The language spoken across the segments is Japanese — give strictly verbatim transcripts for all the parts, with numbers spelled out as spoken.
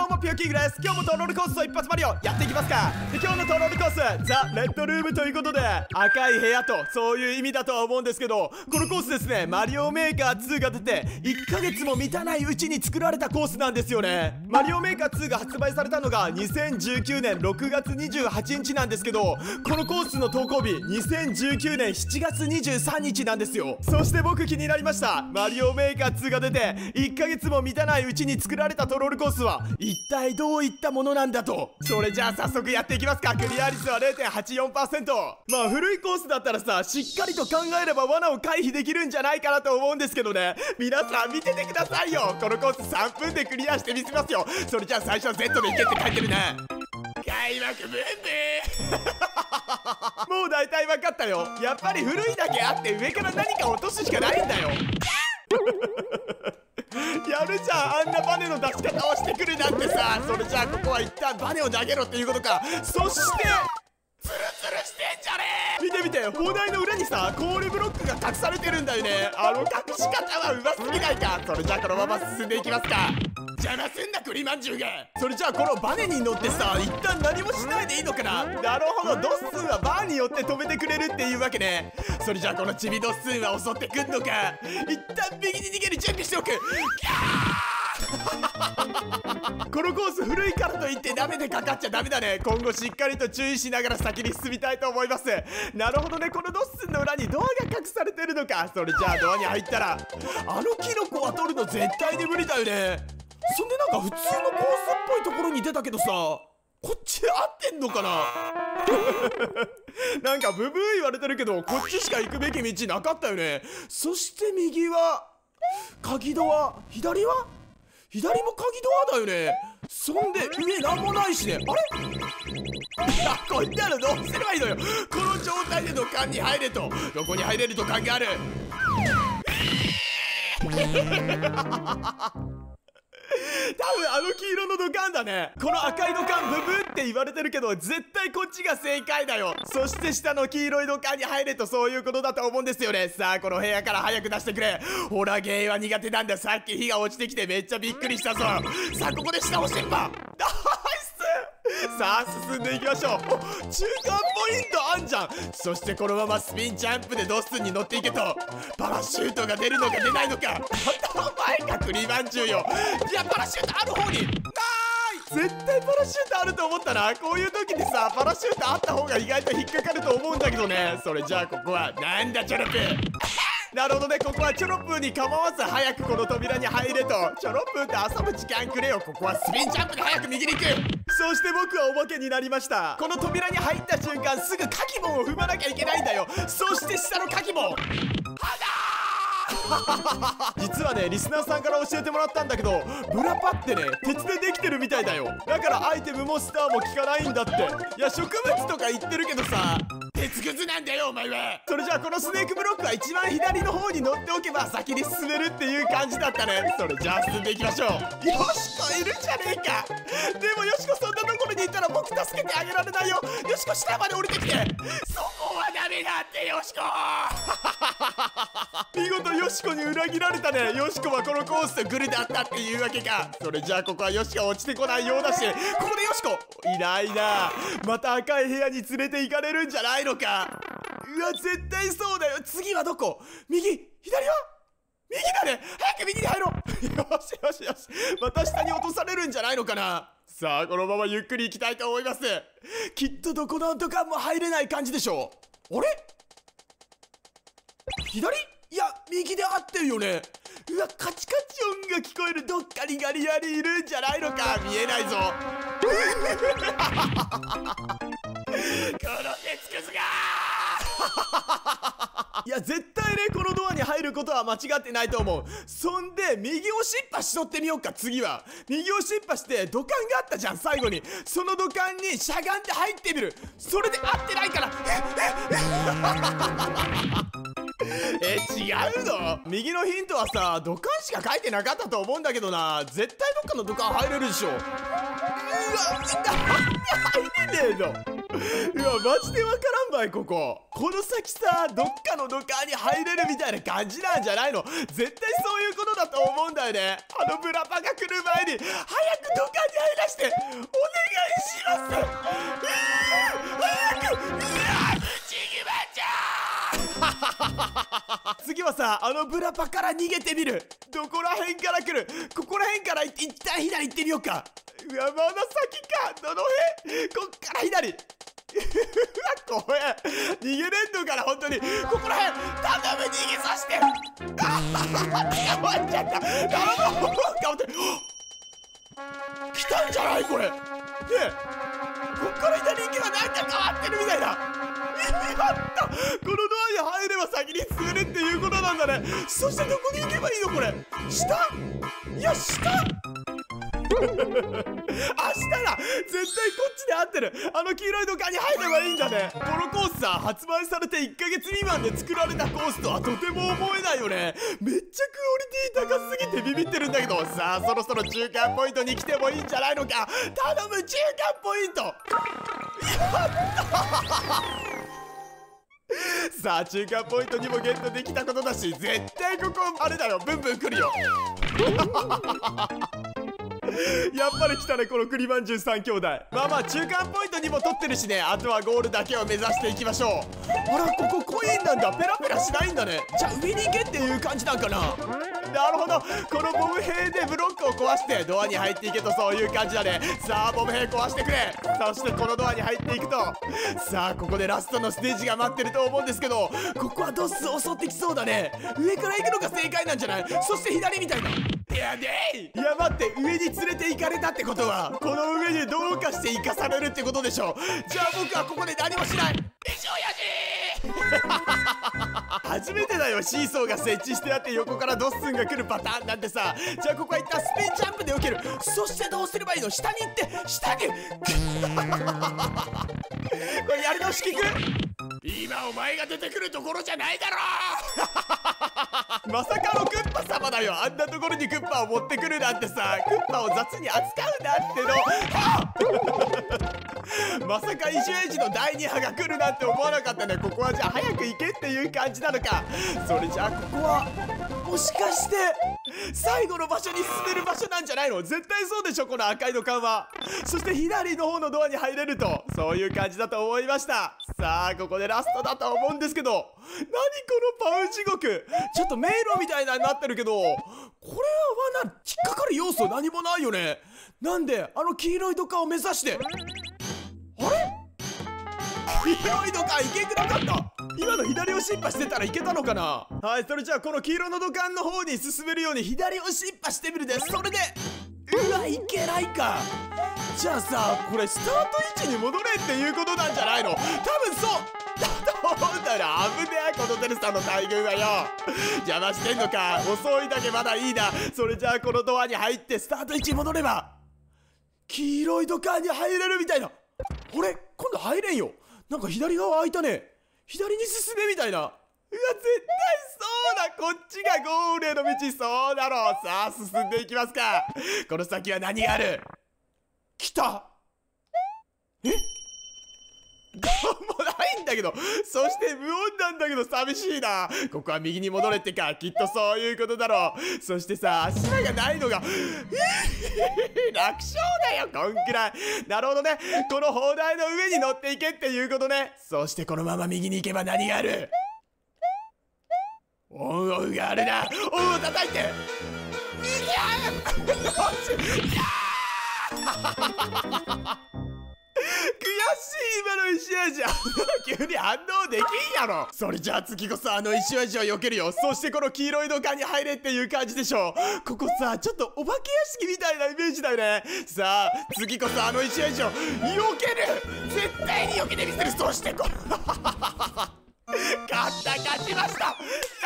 どうもピヨキングです。今日もトロールコースと一発マリオやっていきますか。で今日のトロールコースザ・レッドルームということで赤い部屋とそういう意味だとは思うんですけど、このコースですね、マリオメーカーツーが出ていっかげつも満たないうちに作られたコースなんですよね。マリオメーカーツーが発売されたのがにせんじゅうきゅうねんろくがつにじゅうはちにちなんですけど、このコースの投稿日にせんじゅうきゅうねんしちがつにじゅうさんにちなんですよ。そして僕気になりました。マリオメーカーツーが出ていっかげつも満たないうちに作られたトロールコースは一体どういったものなんだと。それじゃあ早速やっていきますか。クリア率は れいてんはちよんパーセント。 まあ古いコースだったらさ、しっかりと考えれば罠を回避できるんじゃないかなと思うんですけどね。皆さん見ててくださいよ。このコースさんぷんでクリアしてみせますよ。それじゃあ最初は Z でいけって書いてるね。開幕ブンブーもう大体分かったよ。やっぱり古いだけあって上から何か落とすしかないんだよ。やるじゃん、あんなバネの出し方をしてくるなんてさ。それじゃあここは一旦バネを投げろっていうことか。そしてツルツルしてんじゃねー。見て見て、砲台の裏にさコールブロックが隠されてるんだよね。あの隠し方はうますぎないか。それじゃあこのまま進んでいきますか。邪魔すんな栗まんじゅうが。それじゃあこのバネに乗ってさ一旦何もしないでいいのかな。なるほど、ドッスンはバーによって止めてくれるっていうわけね。それじゃあこのチビドッスンは襲ってくんのか。一旦右に逃げる準備しておく。このコース古いからといってダメでかかっちゃダメだね。今後しっかりと注意しながら先に進みたいと思います。なるほどね、このドッスンの裏にドアが隠されてるのか。それじゃあドアに入ったらあのキノコは取るの絶対に無理だよね。そんでなんか普通のコースっぽいところに出たけどさ、こっち合ってんのかな。なんかブブー言われてるけどこっちしか行くべき道なかったよね。そして右は鍵ドア、左は左も鍵ドアだよね。そんで上なんもないしね。あれいや、こんなのどうすればいいのよ。この状態で土管に入れと。どこに入れる土管がある。多分あの黄色の土管だね。この赤い土管ブブって言われてるけど絶対こっちが正解だよ。そして下の黄色い土管に入れとそういうことだと思うんですよね。さあこの部屋から早く出してくれ。ホラーゲーは苦手なんだ。さっき火が落ちてきてめっちゃびっくりしたぞ。さあここで下押してんば。ナイス。さあ進んでいきましょう。お、中間ポイントあんじゃん。そしてこのままスピンジャンプでドッスンに乗っていけと。パラシュートが出るのか出ないのか。お前か栗まんじゅうよ。いやパラシュートある方にない。絶対パラシュートあると思ったな。こういう時にさパラシュートあった方が意外と引っかかると思うんだけどね。それじゃあここはなんだチョロプー。なるほどね、ここはチョロプーに構わず早くこの扉に入れと。チョロプーって遊ぶ時間くれよ。ここはスピンジャンプで早く右に行く。そして僕はお化けになりました。この扉に入った瞬間すぐカキボンを踏まなきゃいけないんだよ。そして下のカキボンはだ実はねリスナーさんから教えてもらったんだけど、ブラパってね鉄でできてるみたいだよ。だからアイテムもスターも効かないんだって。いや植物とか言ってるけどさ鉄くずなんだよお前は。それじゃあこのスネークブロックは一番左の方に乗っておけば先に進めるっていう感じだったね。それじゃあ進んでいきましょう。よしこいるじゃねえか。でもよしこそんなところにいたら僕助けてあげられないよ。よしこ下まで降りてきて。そこはダメだってよしこ。見事よしこに裏切られたね。よしこはこのコースとグルだったっていうわけか。それじゃあここはよしこ落ちてこないようだし、ここでよしこいないな。また赤い部屋に連れて行かれるんじゃないのか。うわ絶対そうだよ。次はどこ。右左は右だね。早く右に入ろう。よしよしよし。また下に落とされるんじゃないのかな。さあこのままゆっくり行きたいと思います。きっとどこの土管も入れない感じでしょう。あれ左、いや右で合ってるよね。うわカチカチ音が聞こえる。どっかにガリガリいるんじゃないのか。見えないぞ。この鉄くずがいや絶対ねこのドアに入ることは間違ってないと思う。そんで右押しっぱしとってみようか。次は右押しっぱして土管があったじゃん最後に。その土管にしゃがんで入ってみる。それで合ってないからえ違うの。右のヒントはさ土管しか書いてなかったと思うんだけどな。絶対どっかの土管入れるでしょ。うわ入れねえの。うわマジでわからんばいここ。この先さどっかの土管に入れるみたいな感じなんじゃないの。絶対そういうことだと思うんだよね。あのブラパが来る前に早く土管に入らかしてお願いします。うー早く。うわちぎばちゃー次はさ、あのブラパから逃げてみる。どこら辺から来る？ここら辺から一旦左行ってみようか。うわまだ先か。どの辺？こっから左。うわ怖え。逃げれんのかな本当に。ここら辺頼む、逃げさせて。あっ捕まっちゃった。頼む。頑張って。来たんじゃないこれ。ねえこっから左行けばなんか変わってるみたいだ。やったこのドアに入れば先に進めるっていうことなんだね。そしてどこに行けばいいのこれ。下？いや下あ、下だ。絶対こっちで合ってる。あの黄色い土管に入ればいいんだね。このコースさ、発売されていっかげつ未満で作られたコースとはとても思えないよね。めっちゃクオリティ高すぎてビビってるんだけど、さあそろそろ中間ポイントに来てもいいんじゃないのか。頼む中間ポイント。やったさあ中間ポイントにもゲットできたことだし、絶対ここあれだよ、ブンブン来るよ。やっぱり来たねこの栗まんじゅうさん兄弟。まあまあ中間ポイントにも取ってるしね、あとはゴールだけを目指していきましょう。あらここコインなんだ。ペラペラしないんだね。じゃあ上に行けっていう感じなんかな。なるほど、このボム兵でブロックを壊してドアに入っていけと、そういう感じだね。さあボム兵壊してくれ。そしてこのドアに入っていくと、さあここでラストのステージが待ってると思うんですけど、ここはドス襲ってきそうだね。上から行くのが正解なんじゃない？そして左みたいな。いやでいいや待って、上に連れて行かれたってことはこの上にどうかして生かされるってことでしょ。じゃあ僕はここで何もしない。以上やじー初めてだよ、シーソーが設置してあって横からドッスンが来るパターンなんてさ。じゃあここは一旦スピンジャンプで受ける。そしてどうすればいいの？下に行って下にこれやり直し聞く？今お前が出てくるところじゃないだろまさかのクッパ様だよ。あんなところにクッパを持ってくるなんてさ、クッパを雑に扱うなんてのまさか異種エイジのだいに波が来るなんて思わなかったね。ここはじゃあ早く行けっていう感じなのか。それじゃあここはもしかして最後の場所に進める場所なんじゃないの？絶対そうでしょこの赤い土管は。そして左の方のドアに入れると、そういう感じだと思いました。さあここでラストだと思うんですけど、何このパウ地獄。ちょっと迷路みたいなになってるけど、これは罠引っかかる要素何もないよね。なんであの黄色い土管を目指して、あれ黄色い土管いけなかった。今の左をシッパしてたらいけたのかな。はい、それじゃあこの黄色の土管の方に進めるように左をシッパしてみるで、それでうわいけないか。じゃあさこれスタート位置に戻れっていうことなんじゃないの？多分そうだと思うんだよな。危ねえこのテルさんの大群はよ。邪魔してんのか。遅いだけまだいいな。それじゃあこのドアに入ってスタート位置に戻れば黄色い土管に入れるみたいな。あれ今度入れんよ。なんか左側開いたね。左に進めみたいな。うわ絶対そうだ、こっちがゴールへの道。そうだろう。さあ進んでいきますか。この先は何がある？来た。えなんもないんだけど、そして無音なんだけど寂しいな。ここは右に戻れってか、きっとそういうことだろう。そしてさ足場がないのが楽勝だよこんくらい。なるほどね、この砲台の上に乗っていけっていうことね。そしてこのまま右に行けば何がある？オンオフがあるな。オンを叩いていやー悔しい今の石味急に反応できんやろ。それじゃあ次こそあの石味を避けるよ。そしてこの黄色い土管に入れっていう感じでしょ。ここさちょっとお化け屋敷みたいなイメージだよね。さあ次こそあの石味を避ける。絶対に避けてみせる。そしてこ勝った勝ちました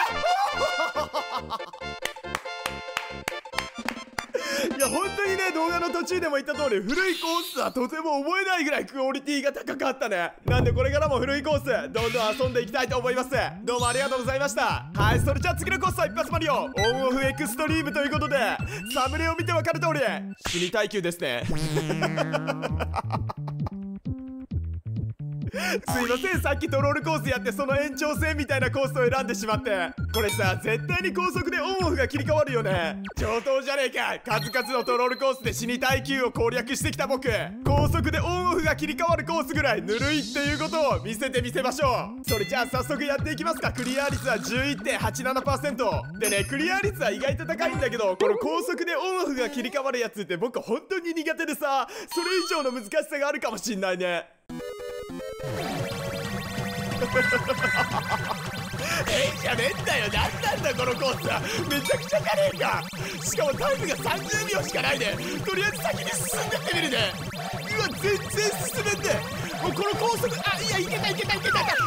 いや本当にね、動画の途中でも言った通り古いコースはとても思えないぐらいクオリティが高かったね。なんでこれからも古いコースどんどん遊んでいきたいと思います。どうもありがとうございました。はい、それじゃあ次のコースは一発マリオオンオフエクストリームということで、サムネを見て分かる通り死に耐久ですねすいません、さっきトロールコースやってその延長線みたいなコースを選んでしまって。これさ、絶対に高速でオンオフが切り替わるよね。上等じゃねえか。数々のトロールコースで死に耐久を攻略してきた僕、高速でオンオフが切り替わるコースぐらいぬるいっていうことを見せてみせましょう。それじゃあ早速やっていきますか。クリア率は じゅういってんはちななパーセント でね、クリア率は意外と高いんだけど、この高速でオンオフが切り替わるやつって僕本当に苦手でさ、それ以上の難しさがあるかもしんないね。えいじゃねえんだよ。なんなんだこのコースは。めちゃくちゃじゃねえか。しかもタイムがさんじゅうびょうしかないで、とりあえず先に進んでってみるね。うわ、全然進めんね。もうこの高速、あ、いや、いけたいけたいけたいけた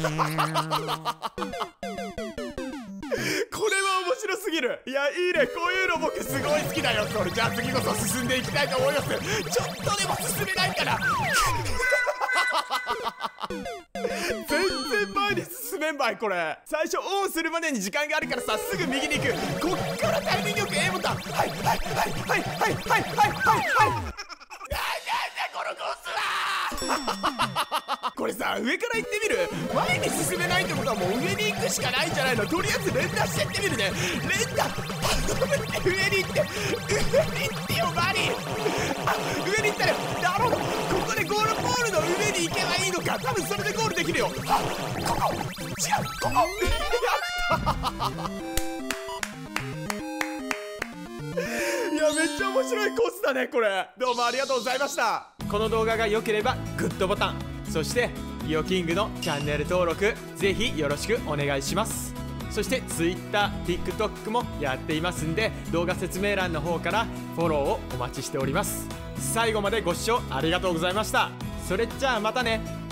これは面白すぎる。いや、いいね。こういうの僕すごい好きだよ。それじゃあ次こそ進んでいきたいと思います。ちょっとでも進めないから全然前に進めんばい。これ最初オンするまでに時間があるからさ、すぐ右に行く。こっからタイミングよく A ボタン。はいはいはいはいはいはいはいはいはい。なんなんだこのコースはこれさ、上から行ってみる。前に進めないってことはもう上に行くしかないんじゃないの。とりあえず連打してってみるね。連打上に行って上に行ってよマリー。あ、上に行ったらなるほど、ここでゴールポールの上に行けばいいのか。多分それでゴールできるよ。あ、ここ違う、ここやったいや、めっちゃ面白いコースだねこれ。どうもありがとうございました。この動画が良ければグッドボタン、そしてイオキングのチャンネル登録ぜひよろしくお願いします。そして Twitter、TikTok もやっていますんで、動画説明欄の方からフォローをお待ちしております。最後までご視聴ありがとうございました。それじゃあまたね。